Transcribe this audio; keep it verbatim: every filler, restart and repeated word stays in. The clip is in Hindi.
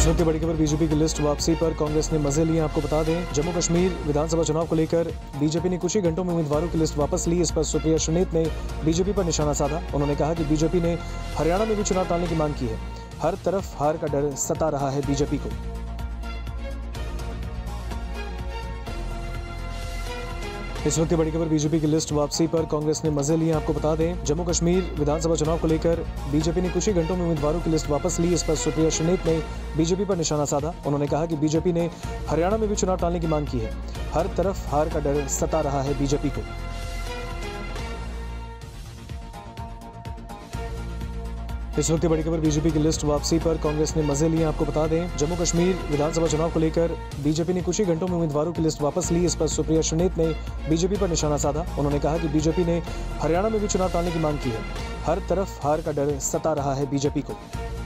इस वक्त की बड़ी खबर बीजेपी की लिस्ट वापसी पर कांग्रेस ने मजे लिए। आपको बता दें, जम्मू कश्मीर विधानसभा चुनाव को लेकर बीजेपी ने कुछ ही घंटों में उम्मीदवारों की लिस्ट वापस ली। इस पर सुप्रिया श्रीनेत ने बीजेपी पर निशाना साधा। उन्होंने कहा कि बीजेपी ने हरियाणा में भी चुनाव टालने की मांग की है। हर तरफ हार का डर सता रहा है बीजेपी को। इस वक्त की बड़ी खबर बीजेपी की लिस्ट वापसी पर कांग्रेस ने मजे लिए। आपको बता दें, जम्मू कश्मीर विधानसभा चुनाव को लेकर बीजेपी ने कुछ ही घंटों में उम्मीदवारों की लिस्ट वापस ली। इस पर सुप्रिया श्रीनेत ने बीजेपी पर निशाना साधा। उन्होंने कहा कि बीजेपी ने हरियाणा में भी चुनाव टालने की मांग की है। हर तरफ हार का डर सता रहा है बीजेपी को। इस वक्त की बड़ी खबर बीजेपी की लिस्ट वापसी पर कांग्रेस ने मजे लिए। आपको बता दें, जम्मू कश्मीर विधानसभा चुनाव को लेकर बीजेपी ने कुछ ही घंटों में उम्मीदवारों की लिस्ट वापस ली। इस पर सुप्रिया श्रीनेत ने बीजेपी पर निशाना साधा। उन्होंने कहा कि बीजेपी ने हरियाणा में भी चुनाव टालने की मांग की है। हर तरफ हार का डर सता रहा है बीजेपी को।